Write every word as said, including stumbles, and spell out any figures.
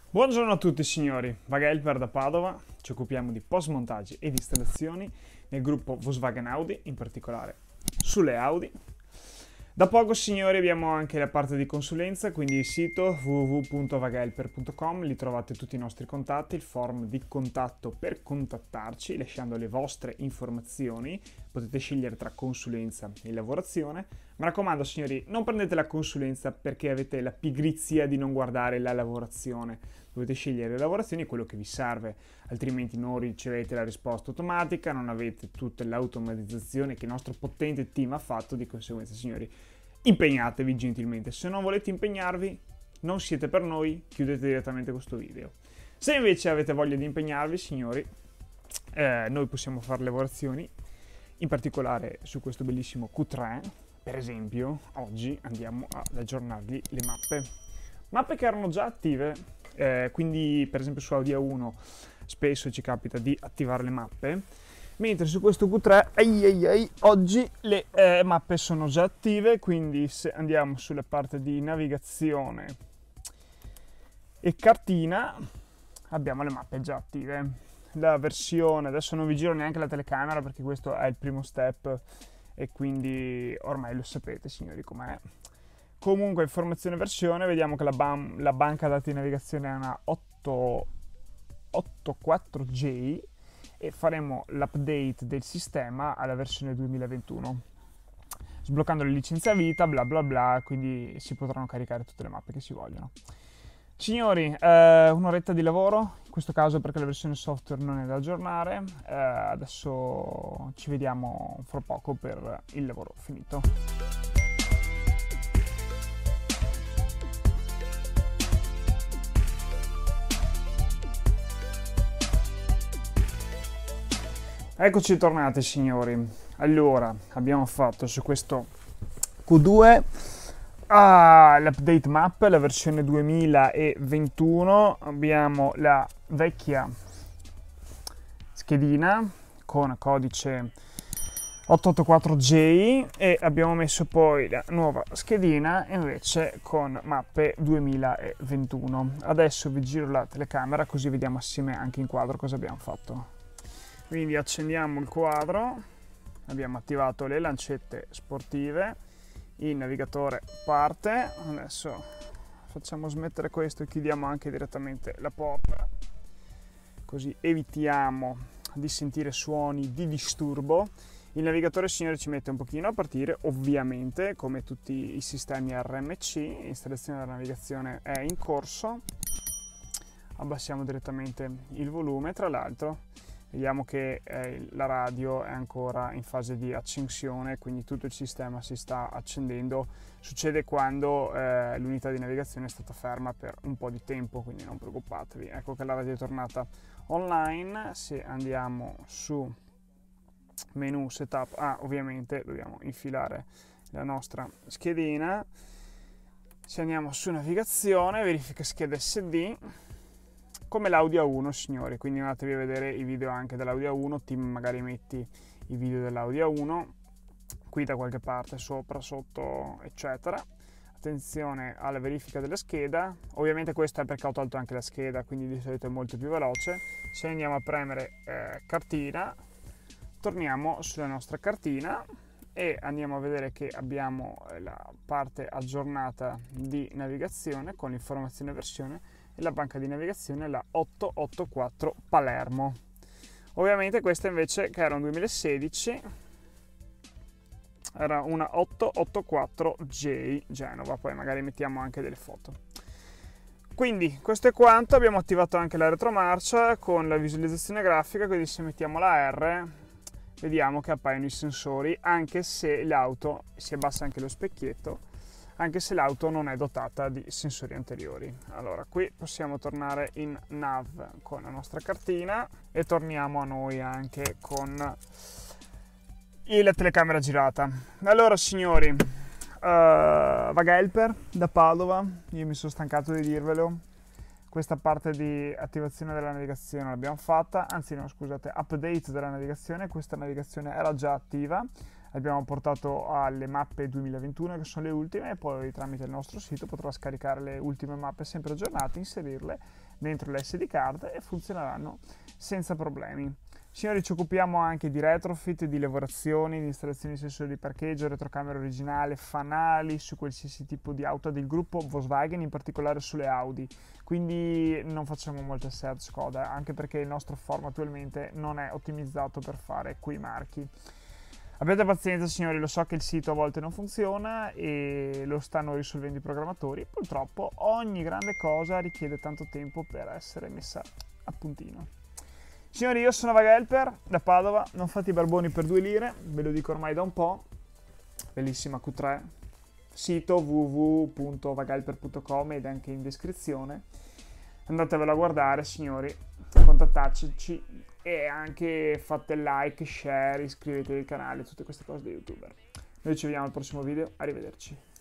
Buongiorno a tutti signori, Vagahelper da Padova, ci occupiamo di post montaggi ed installazioni nel gruppo Volkswagen Audi, in particolare sulle Audi. Da poco signori abbiamo anche la parte di consulenza, quindi il sito w w w punto vagahelper punto com, lì trovate tutti i nostri contatti, il form di contatto per contattarci lasciando le vostre informazioni, potete scegliere tra consulenza e lavorazione. Mi raccomando signori, non prendete la consulenza perché avete la pigrizia di non guardare la lavorazione, dovete scegliere le lavorazioni, quello che vi serve, altrimenti non ricevete la risposta automatica, non avete tutta l'automatizzazione che il nostro potente team ha fatto. Di conseguenza signori, impegnatevi gentilmente. Se non volete impegnarvi, non siete per noi, chiudete direttamente questo video. Se invece avete voglia di impegnarvi signori, eh, noi possiamo fare lavorazioni, in particolare su questo bellissimo Q tre. Per esempio oggi andiamo ad aggiornargli le mappe mappe che erano già attive, eh, quindi per esempio su Audi A uno spesso ci capita di attivare le mappe, mentre su questo Q tre ai ai ai, oggi le eh, mappe sono già attive. Quindi se andiamo sulla parte di navigazione e cartina abbiamo le mappe già attive. La versione, adesso non vi giro neanche la telecamera perché questo è il primo step e quindi ormai lo sapete signori com'è. Comunque informazione versione, vediamo che la, bam, la banca dati di navigazione è una ottocentoottantaquattro J e faremo l'update del sistema alla versione duemilaventuno sbloccando le licenze a vita bla bla bla, quindi si potranno caricare tutte le mappe che si vogliono. Signori, eh, un'oretta di lavoro, in questo caso perché la versione software non è da aggiornare, eh, adesso ci vediamo fra poco per il lavoro finito. Eccoci tornati signori. Allora, abbiamo fatto su questo Q due ah, l'update map, la versione duemilaventuno, abbiamo la vecchia schedina con codice ottocentoottantaquattro J e abbiamo messo poi la nuova schedina invece con mappe duemilaventuno. Adesso vi giro la telecamera così vediamo assieme anche in quadro cosa abbiamo fatto. Quindi accendiamo il quadro, abbiamo attivato le lancette sportive, il navigatore parte, adesso facciamo smettere questo e chiudiamo anche direttamente la porta, così evitiamo di sentire suoni di disturbo. Il navigatore signori ci mette un pochino a partire, ovviamente come tutti i sistemi R M C, l'installazione della navigazione è in corso, abbassiamo direttamente il volume. Tra l'altro vediamo che eh, la radio è ancora in fase di accensione, quindi tutto il sistema si sta accendendo. Succede quando eh, l'unità di navigazione è stata ferma per un po' di tempo, quindi non preoccupatevi. Ecco che la radio è tornata online. Se andiamo su menu setup, ah, ovviamente dobbiamo infilare la nostra schedina. Se andiamo su navigazione, verifica scheda S D, come l'Audi A uno signori, quindi andatevi a vedere i video anche dell'Audi A uno, team magari metti i video dell'Audi A uno qui da qualche parte, sopra, sotto, eccetera. Attenzione alla verifica della scheda, ovviamente questo è perché ho tolto anche la scheda, quindi di solito è molto più veloce. Se andiamo a premere eh, cartina, torniamo sulla nostra cartina e andiamo a vedere che abbiamo la parte aggiornata di navigazione con l'informazione versione e la banca di navigazione la ottocentoottantaquattro Palermo. Ovviamente questa invece, che era un duemilasedici, era una ottocentoottantaquattro J Genova, poi magari mettiamo anche delle foto. Quindi questo è quanto. Abbiamo attivato anche la retromarcia con la visualizzazione grafica, quindi se mettiamo la R vediamo che appaiono i sensori, anche se l'auto, si abbassa anche lo specchietto, anche se l'auto non è dotata di sensori anteriori. Allora qui possiamo tornare in nav con la nostra cartina e torniamo a noi anche con la telecamera girata. Allora signori, uh, Vagahelper da Padova, io mi sono stancato di dirvelo, questa parte di attivazione della navigazione l'abbiamo fatta, anzi no scusate, update della navigazione. Questa navigazione era già attiva, abbiamo portato alle mappe duemilaventuno che sono le ultime e poi tramite il nostro sito potrà scaricare le ultime mappe sempre aggiornate, inserirle dentro l'S D card e funzioneranno senza problemi. Signori, ci occupiamo anche di retrofit, di lavorazioni, di installazioni di sensori di parcheggio, retrocamera originale, fanali su qualsiasi tipo di auto del gruppo Volkswagen, in particolare sulle Audi. Quindi non facciamo molte search Skoda, anche perché il nostro forum attualmente non è ottimizzato per fare quei marchi. Abbiate pazienza signori, lo so che il sito a volte non funziona e lo stanno risolvendo i programmatori. Purtroppo ogni grande cosa richiede tanto tempo per essere messa a puntino. Signori, io sono Vaghelper da Padova, non fate i barboni per due lire, ve lo dico ormai da un po', bellissima Q tre, sito w w w punto vaghelper punto com ed anche in descrizione, andatevelo a guardare signori, contattateci e anche fate like, share, iscrivetevi al canale, tutte queste cose di youtuber. Noi ci vediamo al prossimo video, arrivederci.